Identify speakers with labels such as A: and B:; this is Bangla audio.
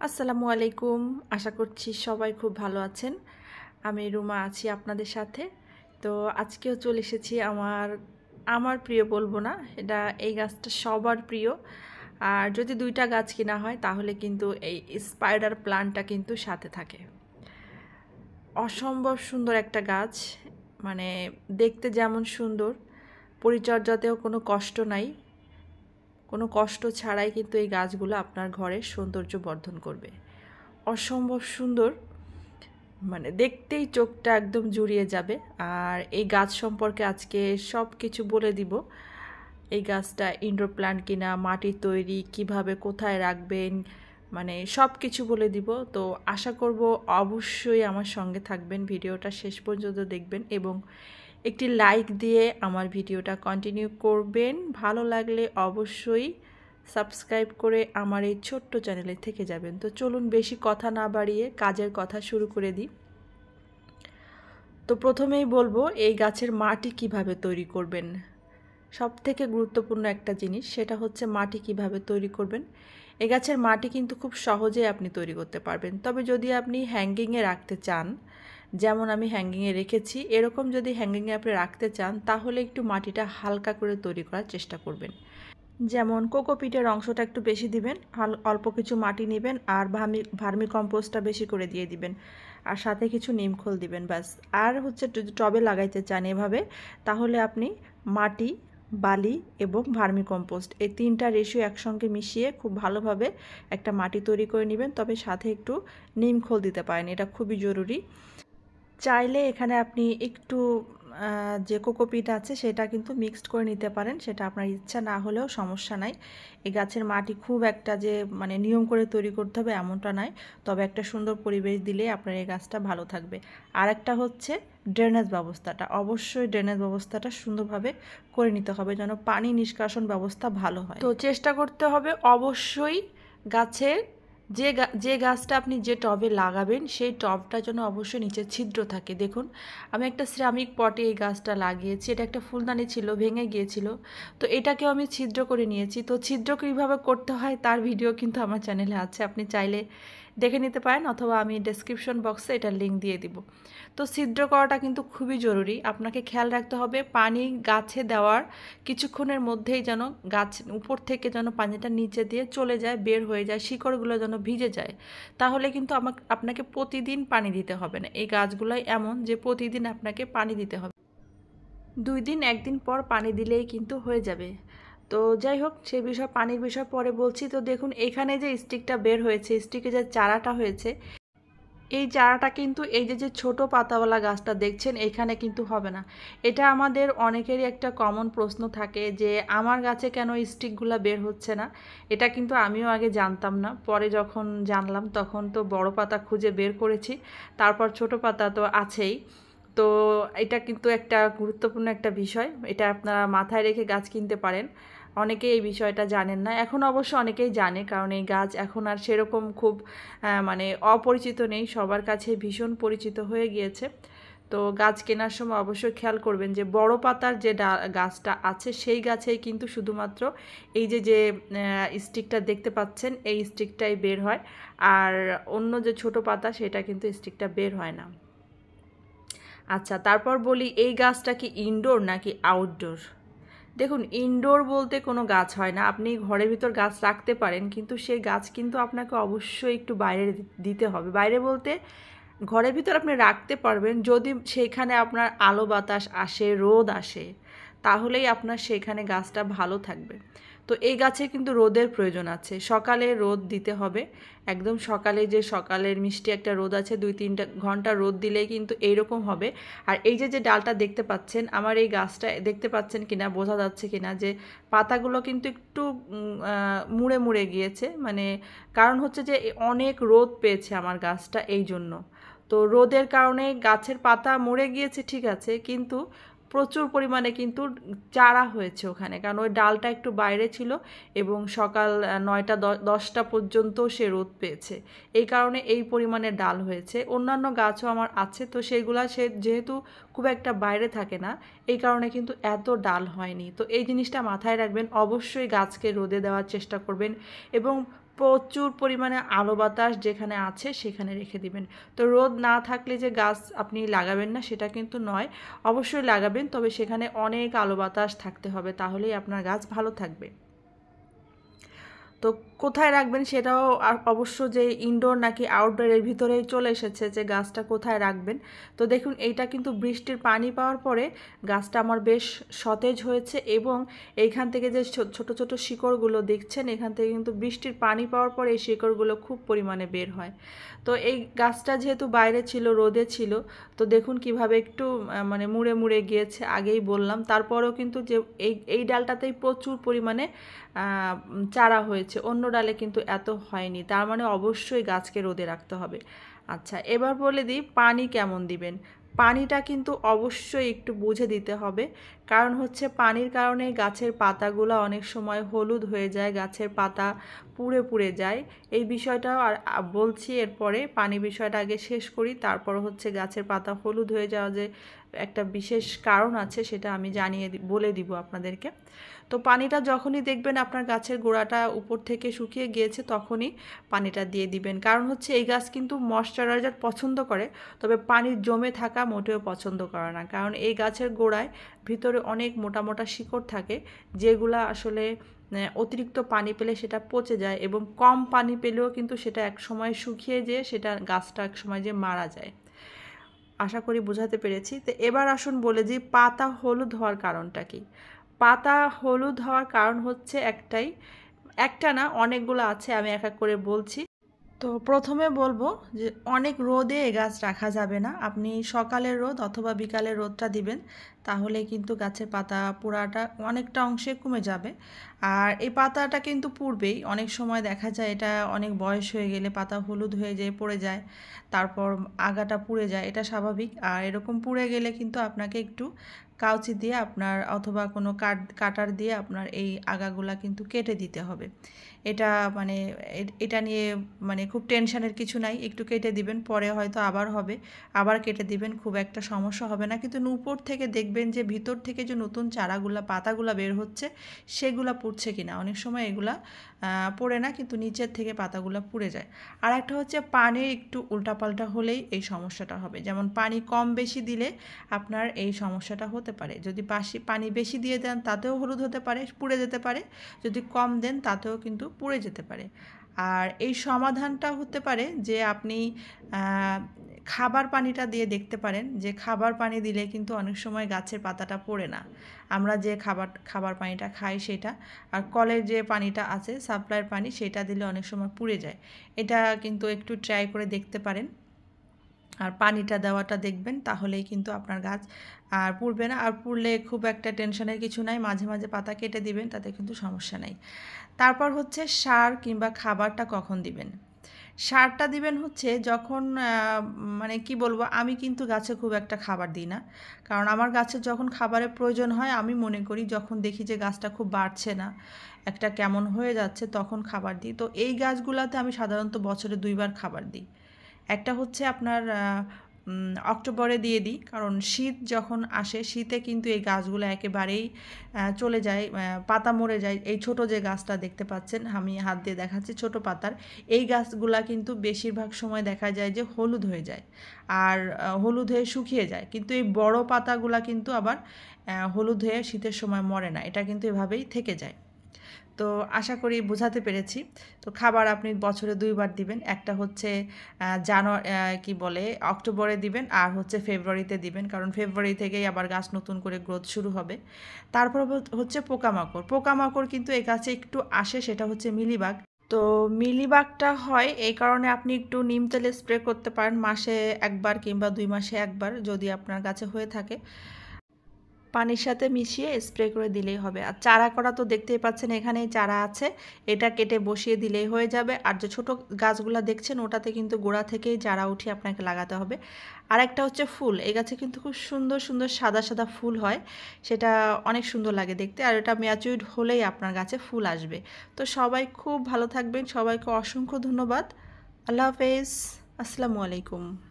A: আসসালামু আলাইকুম। আশা করছি সবাই খুব ভালো আছেন। আমি রুমা আছি আপনাদের সাথে। তো আজকেও চলে এসেছি আমার প্রিয় বলবো না, এই গাছটা সবার প্রিয়। আর যদি ২টা গাছ কিনা হয় তাহলে কিন্তু এই স্পাইডার প্লান্টটা কিন্তু সাথে থাকে। অসম্ভব সুন্দর একটা গাছ, মানে দেখতে যেমন সুন্দর, পরিচর্যাতেও কোনো কষ্ট নাই। কোনো কষ্ট ছাড়াই কিন্তু এই গাছগুলো আপনার ঘরের সৌন্দর্য বর্ধন করবে। অসম্ভব সুন্দর, মানে দেখতেই চোখটা একদম জুড়িয়ে যাবে। আর এই গাছ সম্পর্কে আজকে সব কিছু বলে দিব। এই গাছটা ইনডোর প্ল্যান্ট কিনা, মাটির তৈরি, কিভাবে কোথায় রাখবেন, মানে সব কিছু বলে দিব। তো আশা করব অবশ্যই আমার সঙ্গে থাকবেন, ভিডিওটা শেষ পর্যন্ত দেখবেন এবং একটি লাইক দিয়ে আমার ভিডিওটা কন্টিনিউ করবেন। ভালো লাগলে অবশ্যই সাবস্ক্রাইব করে আমার এই ছোট্ট চ্যানেলে থেকে যাবেন। তো চলুন বেশি কথা না বাড়িয়ে কাজের কথা শুরু করে দিই। তো প্রথমেই বলবো এই গাছের মাটি কিভাবে তৈরি করবেন। সবথেকে গুরুত্বপূর্ণ একটা জিনিস, সেটা হচ্ছে মাটি কিভাবে তৈরি করবেন। এই গাছের মাটি কিন্তু খুব সহজেই আপনি তৈরি করতে পারবেন। তবে যদি আপনি হ্যাঙ্গিংয়ে রাখতে চান, যেমন আমি হ্যাঙ্গিংয়ে রেখেছি, এরকম যদি হ্যাঙ্গিংয়ে আপনি রাখতে চান তাহলে একটু মাটিটা হালকা করে তৈরি করার চেষ্টা করবেন। যেমন কোকোপিটের অংশটা একটু বেশি দিবেন, অল্প কিছু মাটি নেবেন আর ভার্মি কম্পোস্টটা বেশি করে দিয়ে দিবেন, আর সাথে কিছু নিমখোল দিবেন, ব্যাস। আর হচ্ছে যদি টবে লাগাইতে চান এভাবে, তাহলে আপনি মাটি, বালি এবং ভার্মি কম্পোস্ট এই 3টা রেশিও একসঙ্গে মিশিয়ে খুব ভালোভাবে একটা মাটি তৈরি করে নেবেন। তবে সাথে একটু নিমখোল দিতে পারেন, এটা খুবই জরুরি। চাইলে এখানে আপনি একটু যে কোকোপিট আছে সেটা কিন্তু মিক্সড করে নিতে পারেন, সেটা আপনার ইচ্ছা না হলেও সমস্যা নাই। এই গাছের মাটি খুব একটা যে মানে নিয়ম করে তৈরি করতে হবে এমনটা নয়, তবে একটা সুন্দর পরিবেশ দিলে আপনার এই গাছটা ভালো থাকবে। আর একটা হচ্ছে ড্রেনেজ ব্যবস্থাটা, অবশ্যই ড্রেনেজ ব্যবস্থাটা সুন্দরভাবে করে নিতে হবে যেন পানি নিষ্কাশন ব্যবস্থা ভালো হয়। তো চেষ্টা করতে হবে অবশ্যই গাছের যে গাছটা আপনি যে টবে লাগাবেন সেই টবটা যেন অবশ্যই নিচে ছিদ্র থাকে। দেখুন, আমি একটা সিরামিক পটে এই গাছটা লাগিয়েছি, এটা একটা ফুলদানি ছিল, ভেঙে গিয়েছিল, তো এটাকেও আমি ছিদ্র করে নিয়েছি। তো ছিদ্র কীভাবে করতে হয় তার ভিডিও কিন্তু আমার চ্যানেলে আছে, আপনি চাইলে দেখে নিতে পারেন, অথবা আমি ডেসক্রিপশন বক্সে এটার লিঙ্ক দিয়ে দিব। তো ছিদ্র করাটা কিন্তু খুবই জরুরি, আপনাকে খেয়াল রাখতে হবে পানি গাছে দেওয়ার কিছুক্ষণের মধ্যেই যেন গাছ উপর থেকে যেন পানিটা নিচে দিয়ে চলে যায়, বের হয়ে যায়, শিকড়গুলো যেন ভিজে যায়। তাহলে কিন্তু আপনাকে প্রতিদিন পানি দিতে হবে না। এই গাছগুলোই এমন যে প্রতিদিন আপনাকে পানি দিতে হবে, 2 দিন 1 দিন পর পানি দিলেই কিন্তু হয়ে যাবে। তো যাই হোক, সেই বিষয় পানির বিষয় পরে বলছি। তো দেখুন এখানে যে স্টিকটা বের হয়েছে, স্টিকে যে চারাটা হয়েছে, এই চারাটা কিন্তু এই যে ছোট পাতাওয়ালা গাছটা দেখছেন এখানে কিন্তু হবে না। এটা আমাদের অনেকেরই একটা কমন প্রশ্ন থাকে যে আমার গাছে কেন স্টিকগুলো বের হচ্ছে না। এটা কিন্তু আমিও আগে জানতাম না, পরে যখন জানলাম তখন তো বড় পাতা খুঁজে বের করেছি, তারপর ছোট পাতা তো আছেই। তো এটা কিন্তু একটা গুরুত্বপূর্ণ একটা বিষয়, এটা আপনারা মাথায় রেখে গাছ কিনতে পারেন। অনেকেই এই বিষয়টা জানেন না, এখন অবশ্য অনেকেই জানে, কারণ এই গাছ এখন আর সেরকম খুব মানে অপরিচিত নেই, সবার কাছে ভীষণ পরিচিত হয়ে গিয়েছে। তো গাছ কেনার সময় অবশ্যই খেয়াল করবেন যে বড় পাতার যে গাছটা আছে সেই গাছেই কিন্তু শুধুমাত্র এই যে স্টিকটা দেখতে পাচ্ছেন এই স্টিকটাই বের হয়, আর অন্য যে ছোট পাতা সেটা কিন্তু স্টিকটা বের হয় না। আচ্ছা, তারপর বলি এই গাছটা কি ইনডোর নাকি আউটডোর। দেখুন, ইনডোর বলতে কোনো গাছ হয় না, আপনি ঘরের ভিতর গাছ রাখতে পারেন, কিন্তু সেই গাছ কিন্তু আপনাকে অবশ্যই একটু বাইরে দিতে হবে। বাইরে বলতে ঘরের ভিতর আপনি রাখতে পারবেন যদি সেখানে আপনার আলো বাতাস আসে, রোদ আসে, তাহলেই আপনার সেখানে গাছটা ভালো থাকবে। তো এই গাছে কিন্তু রোদের প্রয়োজন আছে, সকালে রোদ দিতে হবে, একদম সকালে যে সকালের মিষ্টি একটা রোদ আছে, 2-3 ঘন্টা রোদ দিলেই কিন্তু এইরকম হবে। আর এই যে ডালটা দেখতে পাচ্ছেন, আমার এই গাছটা দেখতে পাচ্ছেন কিনা, বোঝা যাচ্ছে কিনা যে পাতাগুলো কিন্তু একটু মুড়ে মুড়ে গিয়েছে, মানে কারণ হচ্ছে যে অনেক রোদ পেয়েছে আমার গাছটা, এই জন্য। তো রোদের কারণে গাছের পাতা মরে গিয়েছে ঠিক আছে, কিন্তু প্রচুর পরিমাণে কিন্তু চারা হয়েছে ওখানে, কারণ ওই ডালটা একটু বাইরে ছিল এবং সকাল 9টা 10টা পর্যন্ত সে রোদ পেয়েছে, এই কারণে এই পরিমাণে ডাল হয়েছে। অন্যান্য গাছও আমার আছে, তো সেগুলা সে যেহেতু খুব একটা বাইরে থাকে না, এই কারণে কিন্তু এত ডাল হয়নি। তো এই জিনিসটা মাথায় রাখবেন, অবশ্যই গাছকে রোদে দেওয়ার চেষ্টা করবেন এবং প্রচুর পরিমাণে আলো বাতাস যেখানে আছে সেখানে রেখে দিবেন। তো রোদ না থাকলে যে গাছ আপনি লাগাবেন না সেটা কিন্তু নয়, অবশ্যই লাগাবেন, তবে সেখানে অনেক আলো বাতাস থাকতে হবে, তাহলেই আপনার গাছ ভালো থাকবে। তো কোথায় রাখবেন সেটাও অবশ্য যে ইনডোর নাকি আউটডোরের ভিতরেই চলে এসেছে যে গাছটা কোথায় রাখবেন। তো দেখুন এইটা কিন্তু বৃষ্টির পানি পাওয়ার পরে গাছটা আমার বেশ সতেজ হয়েছে, এবং এইখান থেকে যে ছোট ছোট শিকড়গুলো দেখছেন এখান থেকে কিন্তু বৃষ্টির পানি পাওয়ার পরে এই শিকড়গুলো খুব পরিমাণে বের হয়। তো এই গাছটা যেহেতু বাইরে ছিল, রোদে ছিল, তো দেখুন কিভাবে একটু মানে মুড়ে মুড়ে গিয়েছে, আগেই বললাম। তারপরেও কিন্তু যে এই ডালটাতেই প্রচুর পরিমাণে চারা হয়েছে, অন্য ডালে কিন্তু এত হয়নি, তার মানে অবশ্যই গাছকে রোদে রাখতে হবে। আচ্ছা, এবার বলে দিই পানি কেমন দিবেন। পানিটা কিন্তু অবশ্যই একটু বুঝে দিতে হবে, কারণ হচ্ছে পানির কারণে গাছের পাতাগুলো অনেক সময় হলুদ হয়ে যায়, গাছের পাতা পুড়ে পুড়ে যায়। এই বিষয়টাও আর বলছি, এরপরে পানি বিষয়টা আগে শেষ করি, তারপর হচ্ছে গাছের পাতা হলুদ হয়ে যাওয়া যে একটা বিশেষ কারণ আছে সেটা আমি বলে দিব আপনাদেরকে। তো পানিটা যখনই দেখবেন আপনার গাছের গোড়াটা উপর থেকে শুকিয়ে গিয়েছে তখনই পানিটা দিয়ে দিবেন, কারণ হচ্ছে এই গাছ কিন্তু ময়শ্চারাইজার পছন্দ করে, তবে পানির জমে থাকা মোটেও পছন্দ করে না, কারণ এই গাছের গোড়ায় ভিতরে অনেক মোটা মোটা শিকড় থাকে, যেগুলা আসলে অতিরিক্ত পানি পেলে সেটা পচে যায়, এবং কম পানি পেলেও কিন্তু সেটা এক সময় শুকিয়ে যেয়ে সেটা গাছটা এক সময় যে মারা যায়। আশা করি বোঝাতে পেরেছি। তো এবার আসুন বলে যে পাতা হলুদ হওয়ার কারণটা কি। পাতা হলুদ হওয়ার কারণ হচ্ছে একটাই, একটা না অনেকগুলো আছে, আমি এক এক করে বলছি। তো প্রথমে বলবো যে অনেক রোদে এ গাছ রাখা যাবে না, আপনি সকালের রোদ অথবা বিকালের রোদটা দিবেন, তাহলে কিন্তু গাছের পাতা পোড়াটা অনেকটা অংশে কমে যাবে। আর এই পাতাটা কিন্তু পুড়বেই, অনেক সময় দেখা যায় এটা অনেক বয়স হয়ে গেলে পাতা হলুদ হয়ে যায়, পড়ে যায়, তারপর আগাটা পুড়ে যায়, এটা স্বাভাবিক। আর এরকম পুড়ে গেলে কিন্তু আপনাকে একটু কাউচি দিয়ে আপনার অথবা কোনো কাটার দিয়ে আপনার এই আগাগুলা কিন্তু কেটে দিতে হবে। এটা মানে এটা নিয়ে মানে খুব টেনশনের কিছু নাই, একটু কেটে দিবেন, পরে হয়তো আবার হবে, আবার কেটে দিবেন, খুব একটা সমস্যা হবে না। কিন্তু উপর থেকে দেখবেন যে ভিতর থেকে যে নতুন চারাগুলা পাতাগুলা বের হচ্ছে সেগুলা পুড়ছে কিনা, অনেক সময় এগুলা পড়ে না, কিন্তু নিচের থেকে পাতাগুলা পুড়ে যায়। আর একটা হচ্ছে পানির একটু উল্টাপাল্টা হলেই এই সমস্যাটা হবে, যেমন পানি কম বেশি দিলে আপনার এই সমস্যাটা হতে পারে। যদি পানি বেশি দিয়ে দেন তাতেও হলুদ হতে পারে, পুড়ে যেতে পারে, যদি কম দেন তাতেও কিন্তু পুড়ে যেতে পারে। আর এই সমাধানটা হতে পারে যে আপনি খাবার পানিটা দিয়ে দেখতে পারেন, যে খাবার পানি দিলে কিন্তু অনেক সময় গাছের পাতাটা পড়ে না, আমরা যে খাবার পানিটা খাই সেটা, আর কলের যে পানিটা আছে সাপ্লাইয়ের পানি সেটা দিলে অনেক সময় পুড়ে যায়। এটা কিন্তু একটু ট্রাই করে দেখতে পারেন, আর পানিটা দেওয়াটা দেখবেন, তাহলেই কিন্তু আপনার গাছ আর পুড়বে না। আর পুড়লে খুব একটা টেনশনের কিছু নাই, মাঝে মাঝে পাতা কেটে দিবেন, তাতে কিন্তু সমস্যা নাই। তারপর হচ্ছে সার কিংবা খাবারটা কখন দিবেন। সারটা দিবেন হচ্ছে যখন মানে কি বলবো, আমি কিন্তু গাছে খুব একটা খাবার দিই না, কারণ আমার গাছের যখন খাবারের প্রয়োজন হয় আমি মনে করি যখন দেখি যে গাছটা খুব বাড়ছে না, একটা কেমন হয়ে যাচ্ছে, তখন খাবার দিই। তো এই গাছগুলোতে আমি সাধারণত বছরে 2বার খাবার দিই। একটা হচ্ছে আপনার অক্টোবরে দিয়ে দিই, কারণ শীত যখন আসে শীতে কিন্তু এই গাছগুলো একেবারেই চলে যায়, পাতা মরে যায়। এই ছোট যে গাছটা দেখতে পাচ্ছেন, আমি হাত দিয়ে দেখাচ্ছি, ছোট পাতার এই গাছগুলা কিন্তু বেশিরভাগ সময় দেখা যায় যে হলুদ হয়ে যায়, আর হলুদ হয়ে শুকিয়ে যায়, কিন্তু এই বড় পাতাগুলা কিন্তু আবার হলুদ হয়ে শীতের সময় মরে না, এটা কিন্তু এভাবেই থেকে যায়। তো আশা করি বোঝাতে পেরেছি। তো খাবার আপনি বছরে 2বার দিবেন, একটা হচ্ছে কি বলে অক্টোবরে দিবেন, আর হচ্ছে ফেব্রুয়ারিতে দিবেন, কারণ ফেব্রুয়ারি থেকেই আবার গাছ নতুন করে গ্রোথ শুরু হবে। তারপর হচ্ছে পোকামাকড়। পোকামাকড় কিন্তু এই গাছে একটু আসে, সেটা হচ্ছে মিলিবাগ। তো মিলিবাগটা হয় এই কারণে আপনি একটু নিম তেলে স্প্রে করতে পারেন, মাসে 1বার কিংবা 2 মাসে 1বার যদি আপনার কাছে হয়ে থাকে, পানির সাথে মিশিয়ে স্প্রে করে দিলেই হবে। আর চারা করা তো দেখতেই পাচ্ছেন, এখানেই চারা আছে, এটা কেটে বসিয়ে দিলেই হয়ে যাবে। আর যে ছোট গাছগুলো দেখছেন ওটাতে কিন্তু গোড়া থেকেই চারা উঠিয়ে আপনাকে লাগাতে হবে। আর একটা হচ্ছে ফুল, এই গাছে কিন্তু খুব সুন্দর সুন্দর সাদা সাদা ফুল হয়, সেটা অনেক সুন্দর লাগে দেখতে, আর এটা ম্যাচিউরড হলেই আপনার গাছে ফুল আসবে। তো সবাই খুব ভালো থাকবেন, সবাইকে অসংখ্য ধন্যবাদ। আল্লাহ হাফেজ, আসসালামু আলাইকুম।